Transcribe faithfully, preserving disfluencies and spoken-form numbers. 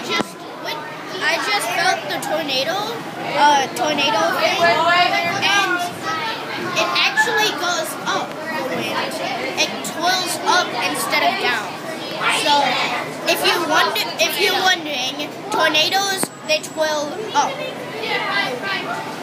just went, I just felt the tornado, uh, tornado thing, and it actually goes up. The wind, it twirls up instead of down. So if you wonder, if you're wondering, tornadoes they twirl up.